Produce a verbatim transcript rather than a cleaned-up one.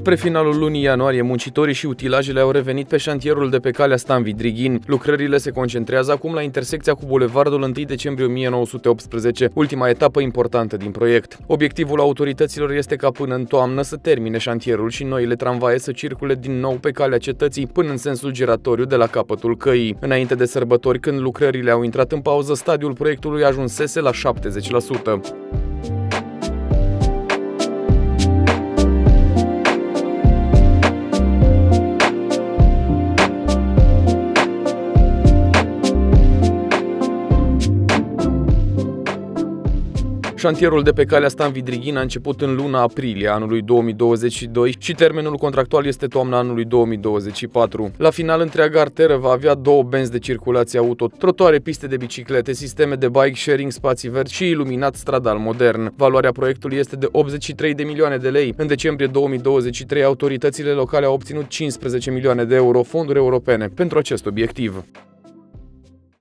Spre finalul lunii ianuarie, muncitorii și utilajele au revenit pe șantierul de pe calea Stan-Vidrighin. Lucrările se concentrează acum la intersecția cu bulevardul întâi decembrie o mie nouă sute optsprezece, ultima etapă importantă din proiect. Obiectivul autorităților este ca până în toamnă să termine șantierul și noile tramvaie să circule din nou pe calea cetății până în sensul giratoriu de la capătul căii. Înainte de sărbători, când lucrările au intrat în pauză, stadiul proiectului ajunsese la șaptezeci la sută. Șantierul de pe calea Stan-Vidrighin a început în luna aprilie anului două mii douăzeci și doi și termenul contractual este toamna anului două mii douăzeci și patru. La final, întreaga arteră va avea două benzi de circulație auto, trotuare, piste de biciclete, sisteme de bike sharing, spații verzi și iluminat stradal modern. Valoarea proiectului este de optzeci și trei de milioane de lei. În decembrie două mii douăzeci și trei, autoritățile locale au obținut cincisprezece milioane de euro fonduri europene pentru acest obiectiv.